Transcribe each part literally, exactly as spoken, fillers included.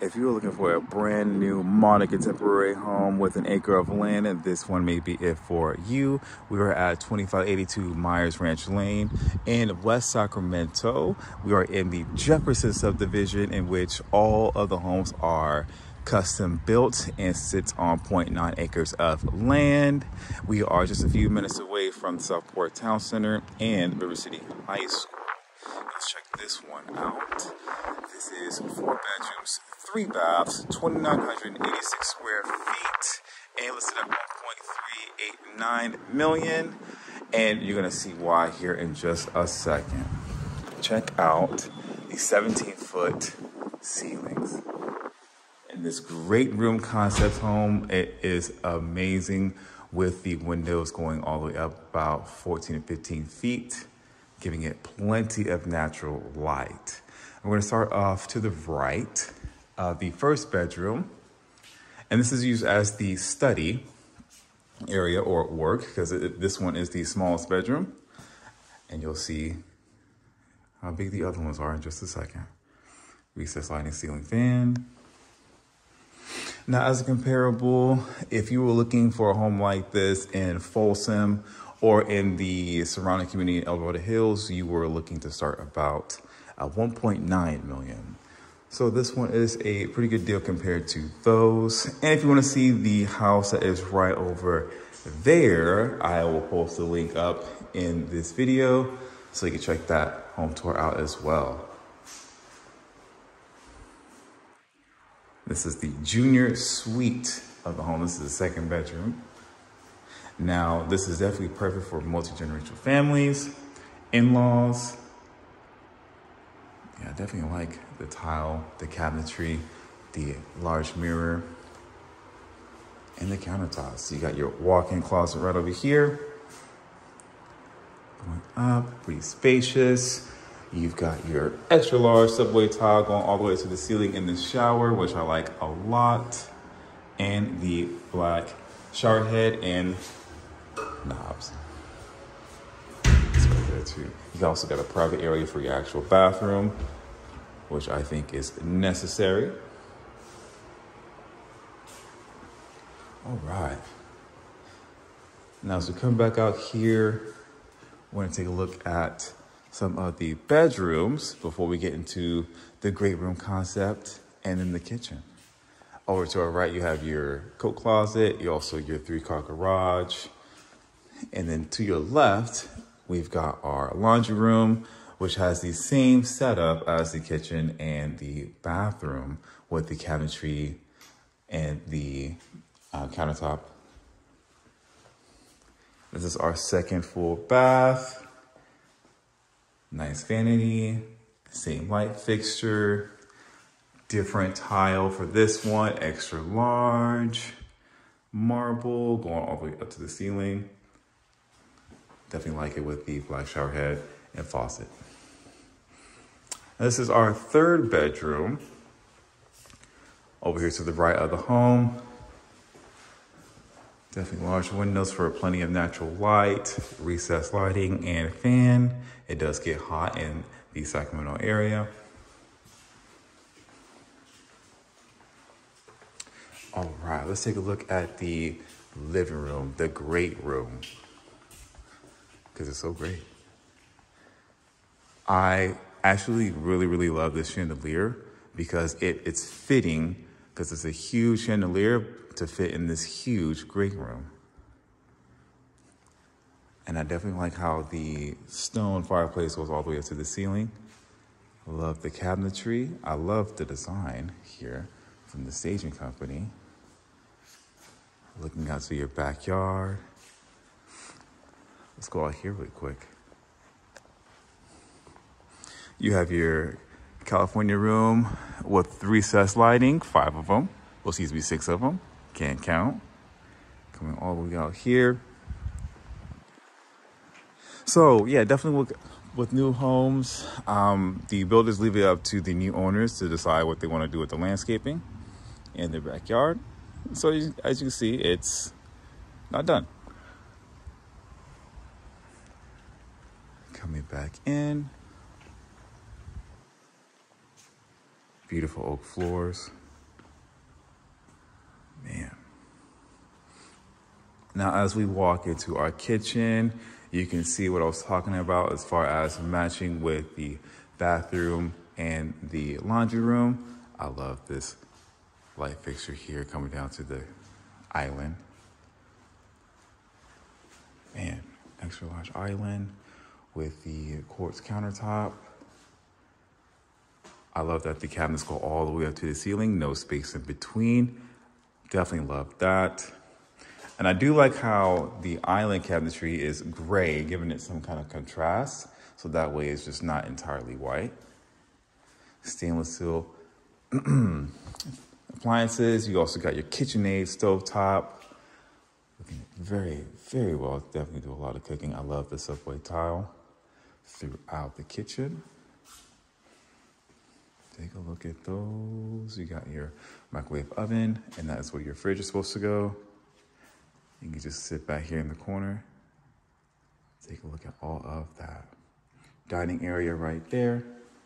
If you're looking for a brand new modern contemporary home with an acre of land, and this one may be it for you. We are at twenty-five eighty-two Myers Ranch Lane in West Sacramento. We are in the Jefferson subdivision, in which all of the homes are custom built and sits on zero point nine acres of land. We are just a few minutes away from the Southport Town Center and River City High School. Let's check this one out. This is four bedrooms, three baths, two thousand nine hundred eighty-six square feet, and listed at one point three eight nine million. And you're gonna see why here in just a second. Check out the seventeen foot ceilings. In this great room concept home, it is amazing with the windows going all the way up about fourteen to fifteen feet, giving it plenty of natural light. We're going to start off to the right, uh, the first bedroom, and this is used as the study area or work, because this one is the smallest bedroom, and you'll see how big the other ones are in just a second. Recessed lighting, ceiling fan. Now, as a comparable, if you were looking for a home like this in Folsom or in the surrounding community in El Dorado Hills, you were looking to start about uh, one point nine million. So this one is a pretty good deal compared to those. And if you want to see the house that is right over there, I will post a link up in this video so you can check that home tour out as well. This is the junior suite of the home. This is the second bedroom. Now, this is definitely perfect for multi-generational families, in-laws. Yeah, I definitely like the tile, the cabinetry, the large mirror, and the countertops. So you got your walk-in closet right over here. Going up, pretty spacious. You've got your extra large subway tile going all the way to the ceiling in the shower, which I like a lot. And the black shower head and knobs. It's right there too. You've also got a private area for your actual bathroom, which I think is necessary. All right. Now, as we come back out here, we're gonna take a look at some of the bedrooms before we get into the great room concept and then the kitchen. Over to our right, you have your coat closet, you also your three car garage. And then to your left, we've got our laundry room, which has the same setup as the kitchen and the bathroom with the cabinetry and the uh, countertop. This is our second full bath. Nice vanity, same light fixture, different tile for this one, extra large, marble going all the way up to the ceiling. Definitely like it with the black shower head and faucet. This is our third bedroom. Over here to the right of the home. Definitely large windows for plenty of natural light, recessed lighting and fan. It does get hot in the Sacramento area. All right, let's take a look at the living room, the great room, because it's so great. I actually really, really love this chandelier because it, it's fitting, because it's a huge chandelier to fit in this huge great room. And I definitely like how the stone fireplace goes all the way up to the ceiling. I love the cabinetry. I love the design here from the staging company. Looking out to your backyard. Let's go out here really quick. You have your California room with recessed lighting, five of them. Well, excuse me, six of them. Can't count. Coming all the way out here. So yeah, definitely with, with new homes, um, the builders leave it up to the new owners to decide what they want to do with the landscaping in their backyard. So as you can see, it's not done. Coming back in. Beautiful oak floors. Man. Now, as we walk into our kitchen, you can see what I was talking about as far as matching with the bathroom and the laundry room. I love this light fixture here coming down to the island. Man, extra large island with the quartz countertop. I love that the cabinets go all the way up to the ceiling, no space in between. Definitely love that. And I do like how the island cabinetry is gray, giving it some kind of contrast. So that way it's just not entirely white. Stainless steel appliances. You also got your KitchenAid stovetop. Looking very, very well. Definitely do a lot of cooking. I love the subway tile throughout the kitchen. Take a look at those. You got your microwave oven, and that is where your fridge is supposed to go. You can just sit back here in the corner. Take a look at all of that. Dining area right there.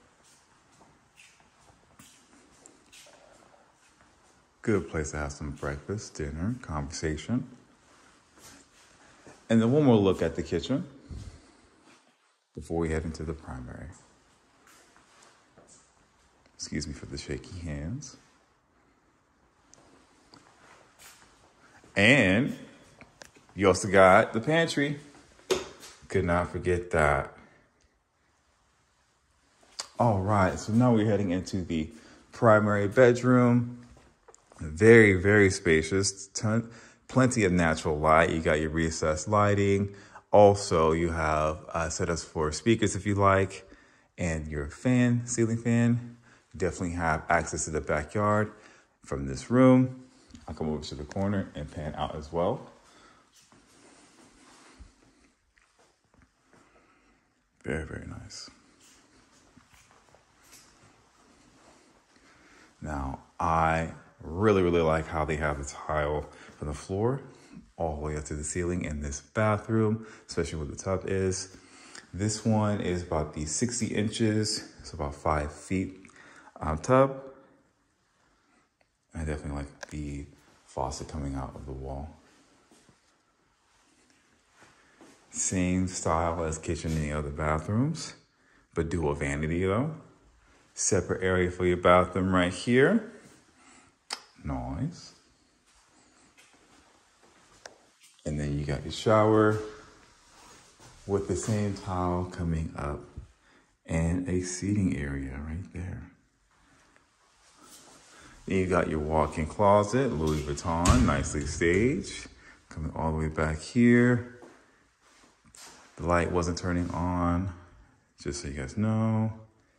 Good place to have some breakfast, dinner, conversation. And then one more look at the kitchen before we head into the primary. Excuse me for the shaky hands. And you also got the pantry. Could not forget that. All right, so now we're heading into the primary bedroom. Very, very spacious. Ton, plenty of natural light. You got your recessed lighting. Also, you have uh, setups for speakers if you like, and your fan, ceiling fan. You definitely have access to the backyard from this room. I'll come over to the corner and pan out as well. Very, very nice. Now, I really, really like how they have the tile from the floor all the way up to the ceiling in this bathroom, especially where the tub is. This one is about the sixty inches, so about five feet um, tub. I definitely like the faucet coming out of the wall. Same style as kitchen in the other bathrooms, but dual vanity though. Separate area for your bathroom right here. Nice. And then you got your shower with the same tile coming up and a seating area right there. Then you got your walk-in closet, Louis Vuitton, nicely staged. Coming all the way back here. The light wasn't turning on, just so you guys know.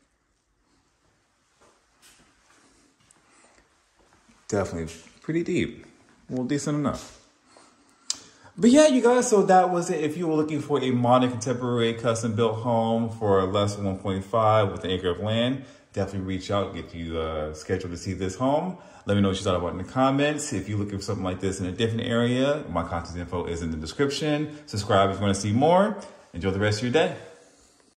Definitely pretty deep. Well, decent enough. But yeah, you guys, so that was it. If you were looking for a modern, contemporary, custom-built home for less than one point five with an acre of land, definitely reach out, get you uh, scheduled to see this home. Let me know what you thought about it in the comments. If you're looking for something like this in a different area, my contact info is in the description. Subscribe if you want to see more. Enjoy the rest of your day.